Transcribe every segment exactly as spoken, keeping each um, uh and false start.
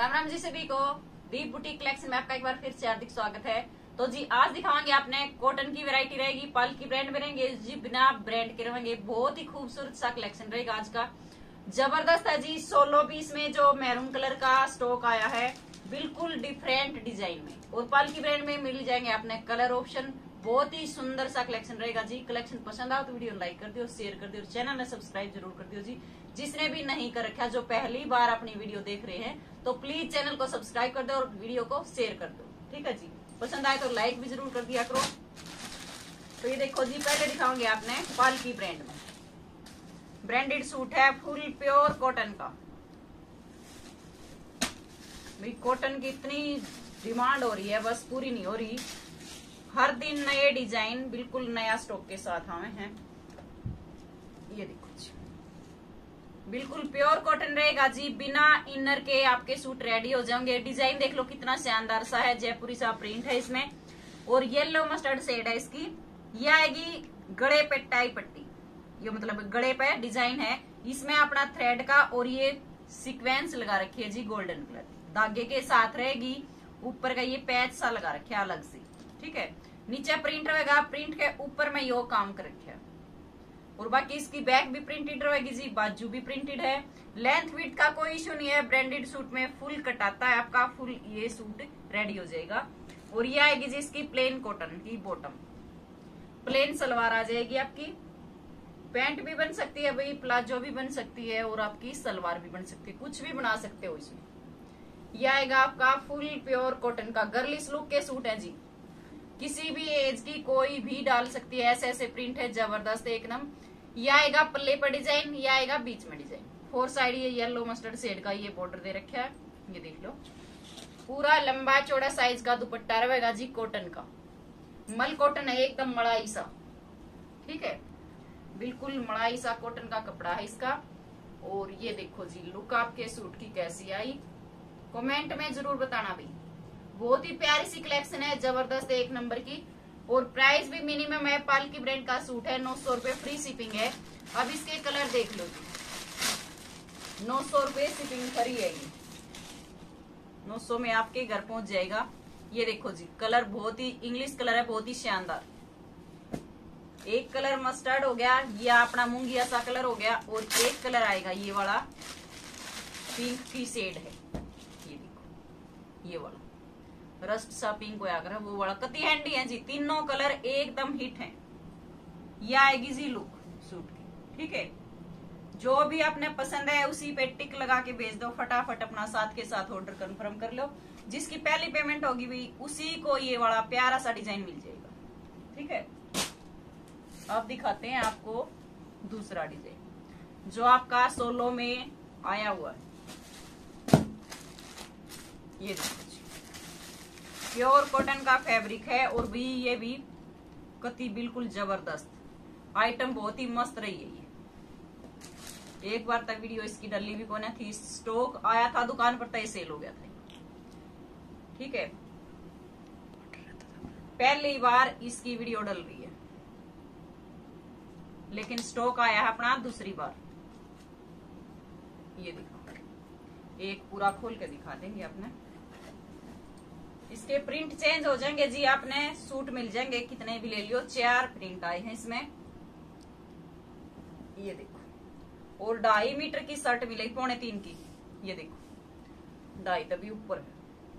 राम राम जी सभी को। दीप boutique collection में आपका एक बार फिर से हार्दिक स्वागत है। तो जी आज दिखावांगे आपने कॉटन की वैरायटी रहेगी, पाल की ब्रांड में रहेंगे जी, बिना ब्रांड के रहेंगे। बहुत ही खूबसूरत सा कलेक्शन रहेगा आज का, जबरदस्त है जी। सोलह पीस में जो मैरून कलर का स्टॉक आया है, बिल्कुल डिफरेंट डिजाइन में, और पाल की ब्रांड में मिल जाएंगे आपने कलर ऑप्शन। बहुत ही सुंदर सा कलेक्शन रहेगा जी। कलेक्शन पसंद आओ तो वीडियो लाइक कर दियो, शेयर कर दियो, चैनल में सब्सक्राइब जरूर कर दियो जी। जिसने भी नहीं कर रखा, जो पहली बार अपनी वीडियो देख रहे हैं, तो प्लीज चैनल को सब्सक्राइब कर दो और वीडियो को शेयर कर दो, ठीक है जी। पसंद आए तो लाइक भी जरूर कर दिया करो। तो ये देखो जी, पहले दिखाऊंगे आपने पाल की ब्रांड में ब्रांडेड सूट है, फुल प्योर कॉटन का। भाई कॉटन की इतनी डिमांड हो रही है, बस पूरी नहीं हो रही। हर दिन नए डिजाइन, बिल्कुल नया स्टॉक के साथ आए हैं। ये देखो जी, बिल्कुल प्योर कॉटन रहेगा जी, बिना इनर के आपके सूट रेडी हो जाएंगे। डिजाइन देख लो कितना शानदार सा है, जयपुरी सा प्रिंट है इसमें, और येलो मस्टर्ड शेड है इसकी। ये आएगी गड़े पे टाई पट्टी, ये मतलब गड़े पे डिजाइन है इसमें अपना थ्रेड का, और ये सीक्वेंस लगा रखी है जी गोल्डन कलर धागे के साथ रहेगी। ऊपर का ये पैच सा लगा रखे अलग से, ठीक है। नीचे प्रिंट रहेगा, प्रिंट के ऊपर में यो काम कर रखे, और बाकी इसकी बैक भी प्रिंटेड रहेगी जी, बाजू भी प्रिंटेड है। लेंथ विड्थ का कोई इश्यू नहीं है। ब्रांडेड सूट में फुल कट आता है आपका, फुल ये सूट रेडी हो जाएगा। और ये आएगी जी इसकी प्लेन कॉटन की बॉटम, प्लेन सलवार आ जाएगी आपकी। पैंट भी बन सकती है भाई, प्लाजो भी बन सकती है, और आपकी सलवार भी बन सकती है, कुछ भी बना सकते हो इसमें। यह आएगा आपका फुल प्योर कॉटन का गर्लिश लुक के सूट है जी, किसी भी एज की कोई भी डाल सकती है। ऐसे ऐसे प्रिंट है जबरदस्त एकदम। यह आएगा पल्ले पर डिजाइन, यह आएगा बीच में डिजाइन। फोर साइड ये येलो मस्टर्ड शेड का ये बॉर्डर दे रखा है, ये देख लो। पूरा लंबा चौड़ा साइज का दुपट्टा रहेगा जी कॉटन का, मल कॉटन है एकदम मड़ाई सा, ठीक है। बिल्कुल मड़ाई सा कॉटन का कपड़ा है इसका। और ये देखो जी लुक आपके सूट की कैसी आई, कमेंट में जरूर बताना भाई। बहुत ही प्यारी सी कलेक्शन है, जबरदस्त एक नंबर की। और प्राइस भी मिनिमम है। पाल की ब्रांड का सूट है, नौ सौ रूपये फ्री शिपिंग है। अब इसके कलर देख लो जी, नौ सौ रूपये शिपिंग फ्री है, ये नौ सौ में आपके घर पहुंच जाएगा। ये देखो जी कलर बहुत ही इंग्लिश कलर है, बहुत ही शानदार। एक कलर मस्टर्ड हो गया, ये अपना मूंगिया सा कलर हो गया, और एक कलर आएगा ये वाला पिंक की शेड है, ये देखो ये वाला रस्ट सा पिंक होया कर वो वाला, कति हैंडी है जी। तीनों कलर एकदम हिट हैं। ये आएगी जी लुक सूट की, ठीक है। जो भी आपने पसंद है उसी पे टिक लगा के भेज दो, फटाफट अपना साथ के साथ ऑर्डर कंफर्म कर लो। जिसकी पहली पेमेंट होगी भी उसी को ये वाला प्यारा सा डिजाइन मिल जाएगा, ठीक है। अब दिखाते हैं आपको दूसरा डिजाइन जो आपका सोलो में आया हुआ है। ये देखो प्योर कॉटन का फैब्रिक है, और भी ये भी कति बिल्कुल जबरदस्त आइटम, बहुत ही मस्त रही है ये। एक बार तक वीडियो इसकी डली भी कोने थी, स्टॉक आया था दुकान पर तय सेल हो गया था, ठीक है। पहली बार इसकी वीडियो डल रही है, लेकिन स्टॉक आया है अपना दूसरी बार। ये दिखा, एक पूरा खोल के दिखा देंगे अपने। इसके प्रिंट चेंज हो जाएंगे जी, आपने सूट मिल जाएंगे कितने भी ले लियो। चार प्रिंट आए हैं इसमें, ये देखो। और ढाई मीटर की शर्ट मिलेगी, पौने तीन की, ये देखो ढाई तभी ऊपर है।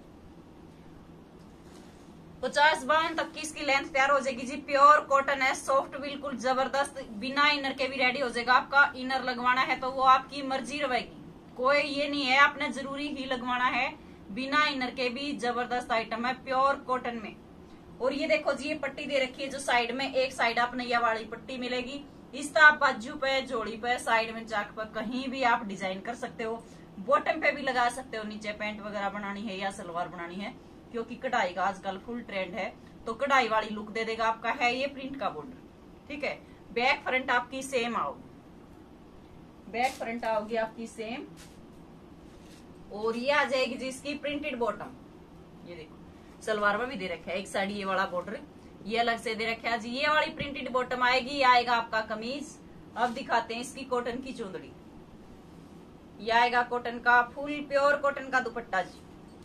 पचास बावन तक की इसकी लेंथ तैयार हो जाएगी जी। प्योर कॉटन है, सॉफ्ट बिल्कुल जबरदस्त, बिना इनर के भी रेडी हो जाएगा। आपका इनर लगवाना है तो वो आपकी मर्जी रहेगी, कोई ये नहीं है आपने जरूरी ही लगवाना है। बिना इनर के भी जबरदस्त आइटम है प्योर कॉटन में। और ये देखो जी ये पट्टी दे रखी है जो साइड में, एक साइड आप नैया वाली पट्टी मिलेगी। इस तरह आप बाजू पे, जोड़ी पे, साइड में, चाक पर कहीं भी आप डिजाइन कर सकते हो। बॉटम पे भी लगा सकते हो, नीचे पैंट वगैरह बनानी है या सलवार बनानी है, क्योंकि कढ़ाई का आजकल फुल ट्रेंड है, तो कढ़ाई वाली लुक दे देगा आपका। है ये प्रिंट का बॉर्डर, ठीक है। बैक फ्रंट आपकी सेम आओ, बैक फ्रंट आओगी आपकी सेम। और ये आ जाएगी जी इसकी प्रिंटेड बॉटम, ये देखो सलवार में भी दे रखा है। एक साइड ये वाला बॉर्डर ये अलग से दे रखा है जी, ये वाली प्रिंटेड बॉटम आएगी। ये आएगा आपका कमीज। अब दिखाते हैं इसकी कॉटन की चुंदड़ी, ये आएगा कॉटन का फुल प्योर कॉटन का दुपट्टा जी।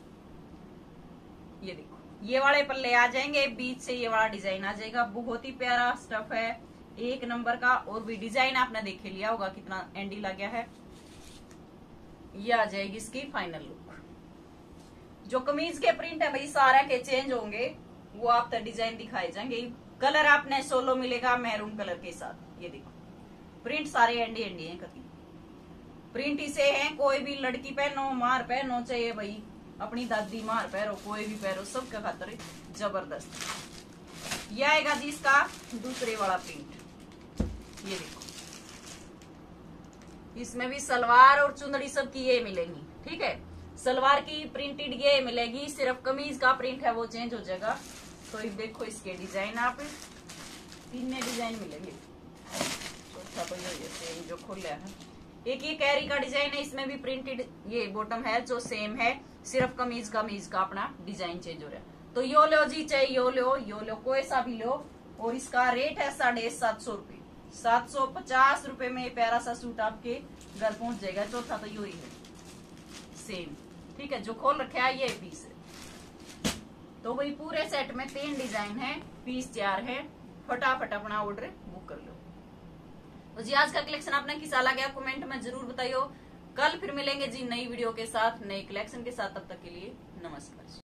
ये देखो ये वाले पल्ले आ जाएंगे, बीच से ये वाला डिजाइन आ जाएगा। बहुत ही प्यारा स्टफ है, एक नंबर का। और भी डिजाइन आपने देख लिया होगा कितना एंडी लग गया है। ये आ जाएगी इसकी फाइनल लुक। जो कमीज के प्रिंट है भाई सारा के चेंज होंगे, वो आप तक डिजाइन दिखाए जाएंगे। कलर आपने सोलो मिलेगा मैरून कलर के साथ। ये देखो प्रिंट सारे एंडी एंडी है, कभी प्रिंट इसे है। कोई भी लड़की पहनो, मार पहनो, चाहिए भाई अपनी दादी मार पहनो, कोई भी पहनो, सबका खातर जबरदस्त। ये आएगा जी इसका दूसरे वाला प्रिंट। ये देखो इसमें भी सलवार और चुंदड़ी सबकी ये मिलेंगी, ठीक है। सलवार की प्रिंटेड ये मिलेगी, सिर्फ कमीज का प्रिंट है वो चेंज हो जाएगा। तो ये देखो इसके डिजाइन आप तीन डिजाइन मिलेंगे। चौथा तो ये जो खोला है, एक ये कैरी का डिजाइन है, इसमें भी प्रिंटेड ये बॉटम है जो सेम है, सिर्फ कमीज कमीज का अपना डिजाइन चेंज हो रहा है। तो यो लो जी, चाहे यो लो यो लो कोई सा भी लो। और इसका रेट है साढ़े सात सौ रूपये सात सौ पचास रूपये में प्यारा सा सूट आपके घर पहुंच जाएगा। चौथा तो यू ही है सेम, ठीक है। जो खोल रखे है ये पीस है। तो वही पूरे सेट में तीन डिजाइन है, पीस चार है। फटाफट अपना ऑर्डर बुक कर लो। तो जी आज का कलेक्शन आपने किसा लगा कमेंट में जरूर बताइयो। कल फिर मिलेंगे जी नई वीडियो के साथ, नई कलेक्शन के साथ। तब तक के लिए नमस्कार।